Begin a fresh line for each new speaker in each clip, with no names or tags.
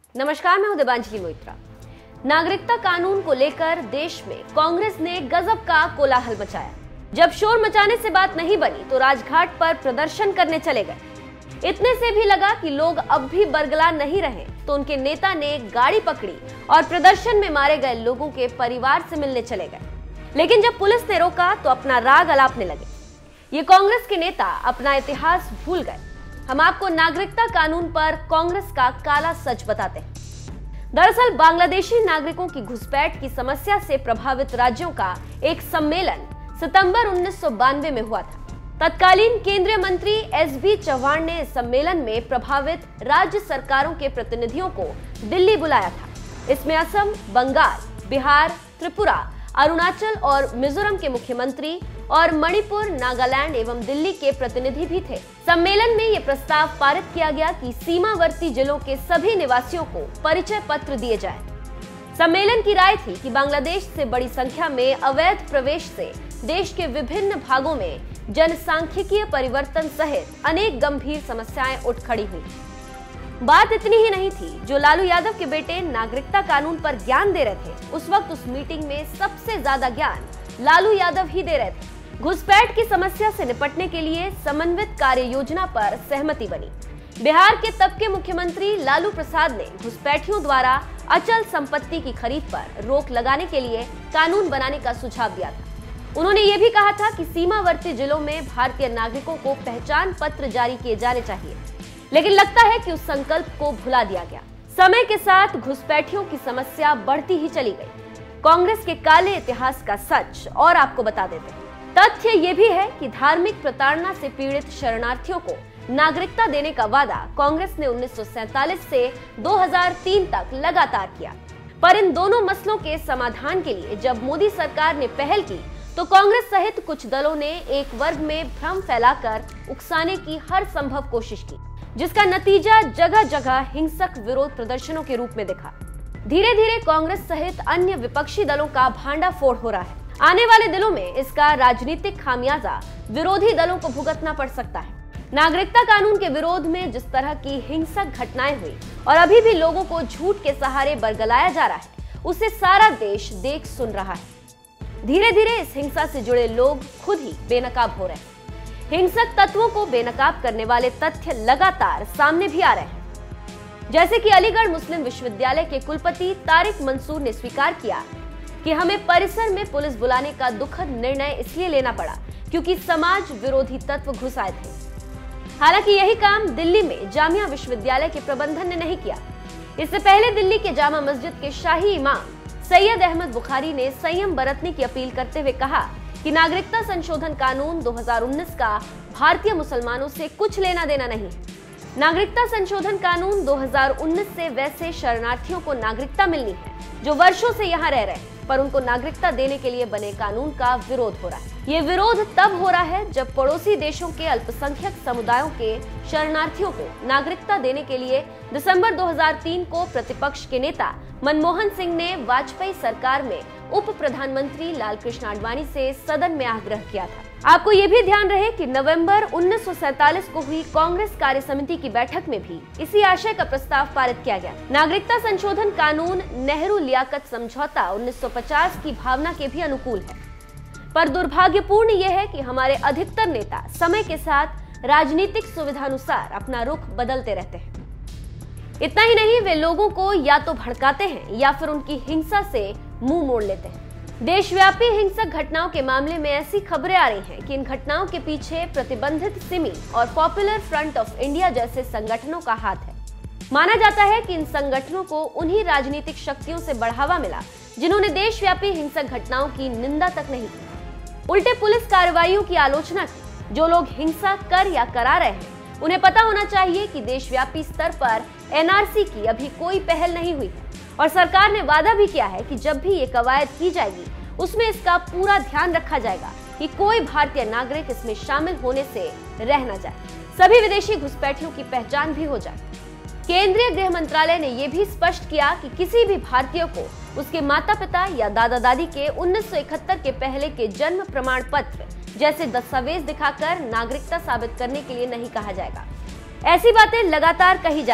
नमस्कार, मैं हूं देवांजलि मोइत्रा। नागरिकता कानून को लेकर देश में कांग्रेस ने गजब का कोलाहल मचाया। जब शोर मचाने से बात नहीं बनी तो राजघाट पर प्रदर्शन करने चले गए। इतने से भी लगा कि लोग अब भी बरगला नहीं रहे तो उनके नेता ने गाड़ी पकड़ी और प्रदर्शन में मारे गए लोगों के परिवार से मिलने चले गए। लेकिन जब पुलिस ने रोका तो अपना राग अलापने लगे। ये कांग्रेस के नेता अपना इतिहास भूल गए। हम आपको नागरिकता कानून पर कांग्रेस का काला सच बताते हैं। दरअसल बांग्लादेशी नागरिकों की घुसपैठ की समस्या से प्रभावित राज्यों का एक सम्मेलन सितंबर 1992 में हुआ था। तत्कालीन केंद्रीय मंत्री एसबी चौहान ने इस सम्मेलन में प्रभावित राज्य सरकारों के प्रतिनिधियों को दिल्ली बुलाया था। इसमें असम, बंगाल, बिहार, त्रिपुरा, अरुणाचल और मिजोरम के मुख्यमंत्री और मणिपुर, नागालैंड एवं दिल्ली के प्रतिनिधि भी थे। सम्मेलन में यह प्रस्ताव पारित किया गया कि सीमावर्ती जिलों के सभी निवासियों को परिचय पत्र दिए जाएं। सम्मेलन की राय थी कि बांग्लादेश से बड़ी संख्या में अवैध प्रवेश से देश के विभिन्न भागों में जनसांख्यिकीय परिवर्तन सहित अनेक गंभीर समस्याएं उठ खड़ी हुई। बात इतनी ही नहीं थी, जो लालू यादव के बेटे नागरिकता कानून पर ज्ञान दे रहे थे, उस वक्त उस मीटिंग में सबसे ज्यादा ज्ञान लालू यादव ही दे रहे थे। घुसपैठ की समस्या से निपटने के लिए समन्वित कार्य योजना पर सहमति बनी। बिहार के तब के मुख्यमंत्री लालू प्रसाद ने घुसपैठियों द्वारा अचल संपत्ति की खरीद पर रोक लगाने के लिए कानून बनाने का सुझाव दिया था। उन्होंने ये भी कहा था कि सीमावर्ती जिलों में भारतीय नागरिकों को पहचान पत्र जारी किए जाने चाहिए, लेकिन लगता है कि उस संकल्प को भुला दिया गया। समय के साथ घुसपैठियों की समस्या बढ़ती ही चली गई। कांग्रेस के काले इतिहास का सच और आपको बता देते हैं। तथ्य ये भी है कि धार्मिक प्रताड़ना से पीड़ित शरणार्थियों को नागरिकता देने का वादा कांग्रेस ने 1947 से 2003 तक लगातार किया। पर इन दोनों मसलों के समाधान के लिए जब मोदी सरकार ने पहल की तो कांग्रेस सहित कुछ दलों ने एक वर्ग में भ्रम फैलाकर उकसाने की हर संभव कोशिश की, जिसका नतीजा जगह जगह हिंसक विरोध प्रदर्शनों के रूप में दिखा। धीरे धीरे कांग्रेस सहित अन्य विपक्षी दलों का भांडाफोड़ हो रहा है। आने वाले दिनों में इसका राजनीतिक खामियाजा विरोधी दलों को भुगतना पड़ सकता है। नागरिकता कानून के विरोध में जिस तरह की हिंसक घटनाएं हुई और अभी भी लोगों को झूठ के सहारे बरगलाया जा रहा है, उसे सारा देश देख सुन रहा है। धीरे धीरे इस हिंसा से जुड़े लोग खुद ही बेनकाब हो रहे हैं। हिंसक तत्वों को बेनकाब करने वाले तथ्य लगातार सामने भी आ रहे हैं। जैसे कि अलीगढ़ मुस्लिम विश्वविद्यालय के कुलपति तारिक मंसूर ने स्वीकार किया कि हमें परिसर में पुलिस बुलाने का दुखद निर्णय इसलिए लेना पड़ा क्योंकि समाज विरोधी तत्व घुस आए थे। हालांकि यही काम दिल्ली में जामिया विश्वविद्यालय के प्रबंधन ने नहीं किया। इससे पहले दिल्ली के जामा मस्जिद के शाही इमाम सैयद अहमद बुखारी ने संयम बरतने की अपील करते हुए कहा कि नागरिकता संशोधन कानून 2019 का भारतीय मुसलमानों से कुछ लेना देना नहीं है। नागरिकता संशोधन कानून 2019 से वैसे शरणार्थियों को नागरिकता मिलनी है जो वर्षों से यहाँ रह रहे हैं, पर उनको नागरिकता देने के लिए बने कानून का विरोध हो रहा है। ये विरोध तब हो रहा है जब पड़ोसी देशों के अल्पसंख्यक समुदायों के शरणार्थियों को नागरिकता देने के लिए दिसंबर 2003 को प्रतिपक्ष के नेता मनमोहन सिंह ने वाजपेयी सरकार में उप प्रधानमंत्री लालकृष्ण आडवाणी से सदन में आग्रह किया था। आपको ये भी ध्यान रहे कि नवंबर 1947 को हुई कांग्रेस कार्य समिति की बैठक में भी इसी आशय का प्रस्ताव पारित किया गया। नागरिकता संशोधन कानून नेहरू लियाकत समझौता 1950 की भावना के भी अनुकूल है, पर दुर्भाग्यपूर्ण यह है कि हमारे अधिकतर नेता समय के साथ राजनीतिक सुविधानुसार अपना रुख बदलते रहते हैं। इतना ही नहीं, वे लोगों को या तो भड़काते हैं या फिर उनकी हिंसा से मुंह मोड़ लेते हैं। देशव्यापी हिंसक घटनाओं के मामले में ऐसी खबरें आ रही हैं कि इन घटनाओं के पीछे प्रतिबंधित सिमी और पॉपुलर फ्रंट ऑफ इंडिया जैसे संगठनों का हाथ है। माना जाता है कि इन संगठनों को उन्हीं राजनीतिक शक्तियों से बढ़ावा मिला जिन्होंने देशव्यापी हिंसक घटनाओं की निंदा तक नहीं की, उल्टे पुलिस कार्रवाइयों की आलोचना की। जो लोग हिंसा कर या करा रहे हैं उन्हें पता होना चाहिए कि देशव्यापी स्तर पर एनआरसी की अभी कोई पहल नहीं हुई है और सरकार ने वादा भी किया है कि जब भी ये कवायद की जाएगी उसमें इसका पूरा ध्यान रखा जाएगा कि कोई भारतीय नागरिक इसमें शामिल होने से रह न जाए। सभी विदेशी घुसपैठियों की पहचान भी हो जाए। केंद्रीय गृह मंत्रालय ने यह भी स्पष्ट किया कि किसी भी भारतीय को उसके माता पिता या दादा दादी के 1971 के पहले के जन्म प्रमाण पत्र जैसे दस्तावेज दिखाकर नागरिकता साबित करने के लिए नहीं कहा जाएगा। ऐसी बातें लगातार कही जा रही,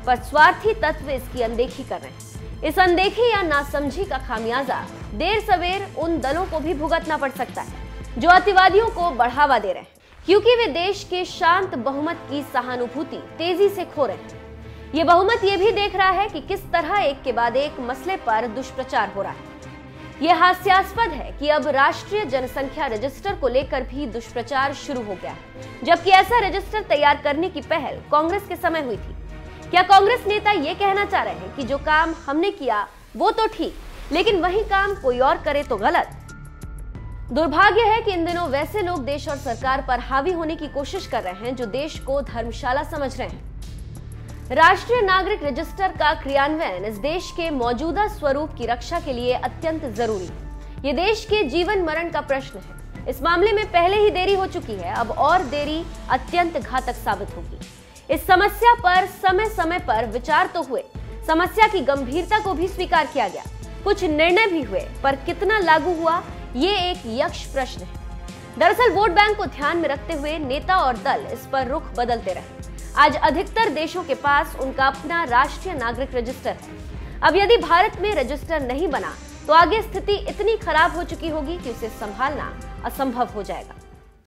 पर स्वार्थी तत्व इसकी अनदेखी कर रहे हैं। इस अनदेखी या नासमझी का खामियाजा देर सवेर उन दलों को भी भुगतना पड़ सकता है जो अतिवादियों को बढ़ावा दे रहे हैं, क्योंकि वे देश के शांत बहुमत की सहानुभूति तेजी से खो रहे हैं। ये बहुमत ये भी देख रहा है कि किस तरह एक के बाद एक मसले पर दुष्प्रचार हो रहा है। यह हास्यास्पद है कि अब राष्ट्रीय जनसंख्या रजिस्टर को लेकर भी दुष्प्रचार शुरू हो गया है, जबकि ऐसा रजिस्टर तैयार करने की पहल कांग्रेस के समय हुई थी। क्या कांग्रेस नेता ये कहना चाह रहे हैं कि जो काम हमने किया वो तो ठीक, लेकिन वही काम कोई और करे तो गलत? दुर्भाग्य है कि इन दिनों वैसे लोग देश और सरकार पर हावी होने की कोशिश कर रहे हैं जो देश को धर्मशाला समझ रहे हैं। राष्ट्रीय नागरिक रजिस्टर का क्रियान्वयन इस देश के मौजूदा स्वरूप की रक्षा के लिए अत्यंत जरूरी है। ये देश के जीवन मरण का प्रश्न है। इस मामले में पहले ही देरी हो चुकी है, अब और देरी अत्यंत घातक साबित होगी। इस समस्या पर समय समय पर विचार तो हुए, समस्या की गंभीरता को भी स्वीकार किया गया, कुछ निर्णय भी हुए, पर कितना लागू हुआ ये एक यक्ष प्रश्न है। दरअसल वोट बैंक को ध्यान में रखते हुए नेता और दल इस पर रुख बदलते रहे। आज अधिकतर देशों के पास उनका अपना राष्ट्रीय नागरिक रजिस्टर है। अब यदि भारत में रजिस्टर नहीं बना तो आगे स्थिति इतनी खराब हो चुकी होगी कि उसे संभालना असंभव हो जाएगा।